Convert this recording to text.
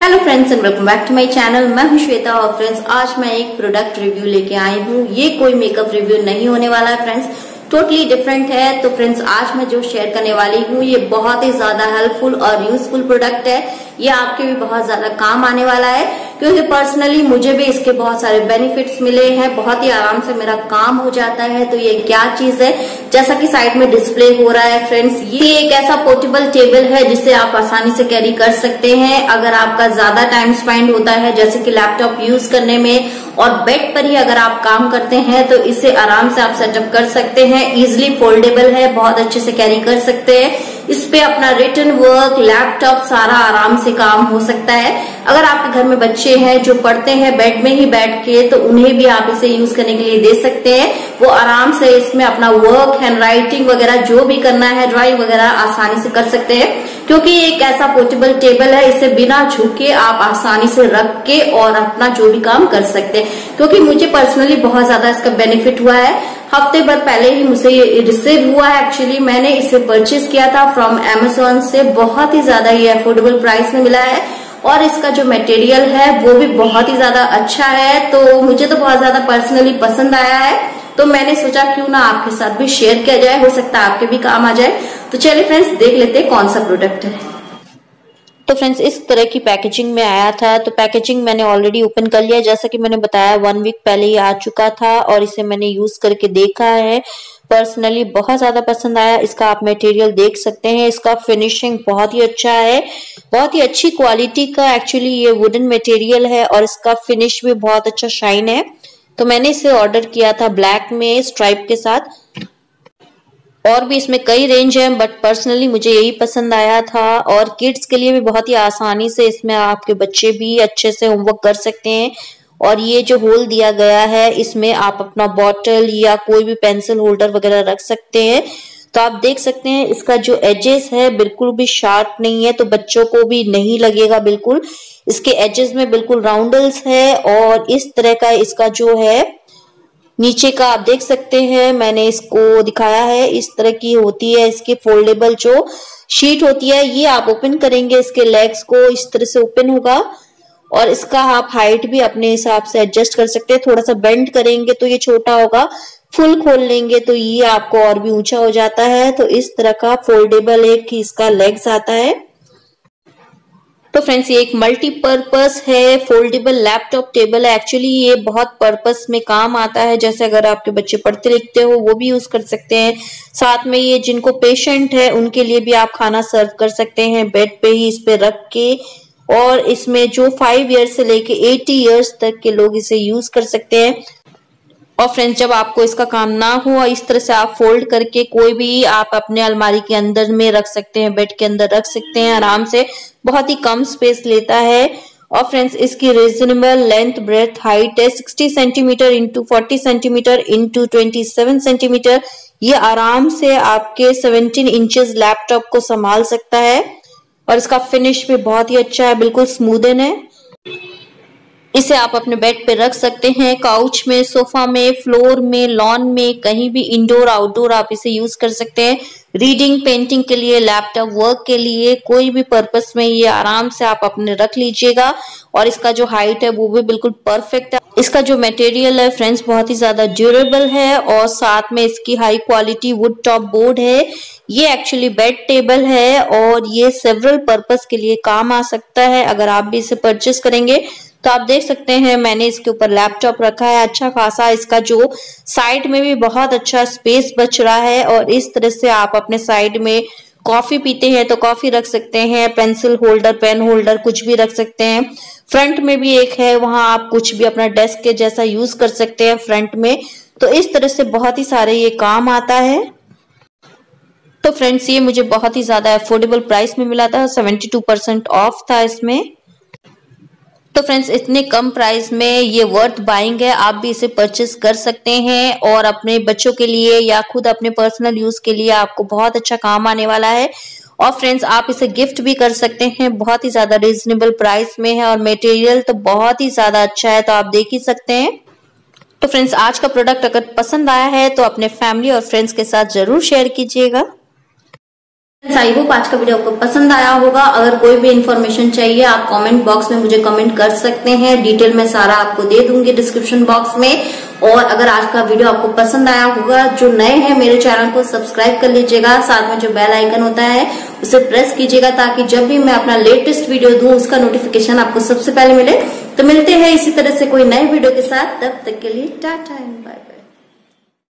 Hello friends and welcome back to my channel. मैं हूं श्वेता और फ्रेंड्स आज मैं एक प्रोडक्ट रिव्यू लेके आई हूं। ये कोई मेकअप रिव्यू नहीं होने वाला है फ्रेंड्स, टोटली डिफरेंट है। तो फ्रेंड्स आज मैं जो शेयर करने वाली हूँ ये बहुत ही ज्यादा हेल्पफुल और यूजफुल प्रोडक्ट है। ये आपके भी बहुत ज्यादा काम आने वाला है क्योंकि पर्सनली मुझे भी इसके बहुत सारे बेनिफिट्स मिले हैं। बहुत ही आराम से मेरा काम हो जाता है। तो ये क्या चीज है, जैसा कि साइड में डिस्प्ले हो रहा है फ्रेंड्स, ये एक ऐसा पोर्टेबल टेबल है जिसे आप आसानी से कैरी कर सकते हैं। अगर आपका ज्यादा टाइम स्पेंड होता है जैसे कि लैपटॉप यूज करने में और बेड पर ही अगर आप काम करते हैं तो इसे आराम से आप सेटअप कर सकते हैं। इजिली फोल्डेबल है, बहुत अच्छे से कैरी कर सकते हैं। इस पे अपना रिटन वर्क, लैपटॉप सारा आराम से काम हो सकता है। अगर आपके घर में बच्चे हैं जो पढ़ते हैं बेड में ही बैठ के तो उन्हें भी आप इसे यूज करने के लिए दे सकते हैं। वो आराम से इसमें अपना वर्क, हैंड राइटिंग वगैरह जो भी करना है, ड्राइंग वगैरह आसानी से कर सकते हैं क्योंकि ये एक ऐसा पोर्टेबल टेबल है। इसे बिना झुके आप आसानी से रख के और अपना जो भी काम कर सकते हैं। क्योंकि मुझे पर्सनली बहुत ज्यादा इसका बेनिफिट हुआ है। हफ्ते भर पहले ही मुझे ये रिसीव हुआ है। एक्चुअली मैंने इसे परचेज किया था फ्रॉम Amazon से। बहुत ही ज्यादा ये अफोर्डेबल प्राइस में मिला है और इसका जो मटेरियल है वो भी बहुत ही ज्यादा अच्छा है। तो मुझे तो बहुत ज्यादा पर्सनली पसंद आया है। तो मैंने सोचा क्यों ना आपके साथ भी शेयर किया जाए, हो सकता है आपके भी काम आ जाए। तो चलिए फ्रेंड्स देख लेते हैं कौन सा प्रोडक्ट है। तो फ्रेंड्स इस तरह की पैकेजिंग में आया था। तो पैकेजिंग मैंने ऑलरेडी ओपन कर लिया, जैसा कि मैंने बताया 1 वीक पहले ही आ चुका था और इसे मैंने यूज करके देखा है। पर्सनली बहुत ज्यादा पसंद आया। इसका आप मटेरियल देख सकते हैं, इसका फिनिशिंग बहुत ही अच्छा है, बहुत ही अच्छी क्वालिटी का एक्चुअली ये वुडन मटेरियल है और इसका फिनिश भी बहुत अच्छा शाइन है। तो मैंने इसे ऑर्डर किया था ब्लैक में स्ट्राइप के साथ। और भी इसमें कई रेंज है बट पर्सनली मुझे यही पसंद आया था। और किड्स के लिए भी बहुत ही आसानी से इसमें आपके बच्चे भी अच्छे से होमवर्क कर सकते हैं। और ये जो होल दिया गया है इसमें आप अपना बॉटल या कोई भी पेंसिल होल्डर वगैरह रख सकते हैं। तो आप देख सकते हैं इसका जो एजेस है बिल्कुल भी शार्प नहीं है, तो बच्चों को भी नहीं लगेगा बिल्कुल। इसके एजेस में बिल्कुल राउंडल्स है और इस तरह का इसका जो है नीचे का आप देख सकते हैं, मैंने इसको दिखाया है। इस तरह की होती है इसकी फोल्डेबल जो शीट होती है। ये आप ओपन करेंगे, इसके लेग्स को इस तरह से ओपन होगा और इसका आप हाइट भी अपने हिसाब से एडजस्ट कर सकते हैं। थोड़ा सा बेंड करेंगे तो ये छोटा होगा, फुल खोल लेंगे तो ये आपको और भी ऊंचा हो जाता है। तो इस तरह का फोल्डेबल एक इसका लेग्स आता है। तो फ्रेंड्स ये एक मल्टीपर्पस है, फोल्डेबल लैपटॉप टेबल है। एक्चुअली ये बहुत पर्पस में काम आता है, जैसे अगर आपके बच्चे पढ़ते लिखते हो वो भी यूज कर सकते हैं। साथ में ये जिनको पेशेंट है उनके लिए भी आप खाना सर्व कर सकते हैं बेड पे ही इस पे रख के। और इसमें जो 5 ईयर्स से लेके 80 ईयर्स तक के लोग इसे यूज कर सकते हैं। और फ्रेंड्स जब आपको इसका काम ना हो इस तरह से आप फोल्ड करके कोई भी आप अपने अलमारी के अंदर में रख सकते हैं, बेड के अंदर रख सकते हैं आराम से। बहुत ही कम स्पेस लेता है। और फ्रेंड्स इसकी रीजनेबल लेंथ ब्रेथ हाइट है 60 centimetre into 40 centimetre into 27 centimetre. ये आराम से आपके 17 इंचेस लैपटॉप को संभाल सकता है। और इसका फिनिश भी बहुत ही अच्छा है, बिल्कुल स्मूदन है। इसे आप अपने बेड पे रख सकते हैं, काउच में, सोफा में, फ्लोर में, लॉन में, कहीं भी इंडोर आउटडोर आप इसे यूज कर सकते हैं। रीडिंग, पेंटिंग के लिए, लैपटॉप वर्क के लिए, कोई भी पर्पस में ये आराम से आप अपने रख लीजिएगा। और इसका जो हाइट है वो भी बिल्कुल परफेक्ट है। इसका जो मटेरियल है फ्रेंड्स बहुत ही ज्यादा ड्यूरेबल है और साथ में इसकी high quality wood top board है। ये एक्चुअली बेड टेबल है और ये सेवरल पर्पस के लिए काम आ सकता है। अगर आप भी इसे परचेस करेंगे तो आप देख सकते हैं मैंने इसके ऊपर लैपटॉप रखा है अच्छा खासा। इसका जो साइड में भी बहुत अच्छा स्पेस बच रहा है और इस तरह से आप अपने साइड में कॉफी पीते हैं तो कॉफी रख सकते हैं, पेंसिल होल्डर, पेन होल्डर कुछ भी रख सकते हैं। फ्रंट में भी एक है, वहां आप कुछ भी अपना डेस्क के जैसा यूज कर सकते हैं फ्रंट में। तो इस तरह से बहुत ही सारे ये काम आता है। तो फ्रेंड्स ये मुझे बहुत ही ज्यादा अफोर्डेबल प्राइस में मिला था, 72% ऑफ था इसमें। तो फ्रेंड्स इतने कम प्राइस में ये वर्थ बाइंग है, आप भी इसे परचेस कर सकते हैं और अपने बच्चों के लिए या खुद अपने पर्सनल यूज के लिए आपको बहुत अच्छा काम आने वाला है। और फ्रेंड्स आप इसे गिफ्ट भी कर सकते हैं, बहुत ही ज्यादा रीजनेबल प्राइस में है और मटेरियल तो बहुत ही ज्यादा अच्छा है, तो आप देख ही सकते हैं। तो फ्रेंड्स आज का प्रोडक्ट अगर पसंद आया है तो अपने फैमिली और फ्रेंड्स के साथ जरूर शेयर कीजिएगा। आई होप आज का वीडियो आपको पसंद आया होगा। अगर कोई भी इन्फॉर्मेशन चाहिए आप कमेंट बॉक्स में मुझे कमेंट कर सकते हैं, डिटेल में सारा आपको दे दूंगी डिस्क्रिप्शन बॉक्स में। और अगर आज का वीडियो आपको पसंद आया होगा, जो नए हैं मेरे चैनल को सब्सक्राइब कर लीजिएगा, साथ में जो बेल आइकन होता है उसे प्रेस कीजिएगा ताकि जब भी मैं अपना लेटेस्ट वीडियो दूं उसका नोटिफिकेशन आपको सबसे पहले मिले। तो मिलते हैं इसी तरह से कोई नए वीडियो के साथ, तब तक के लिए टाटा एंड बाय बाय।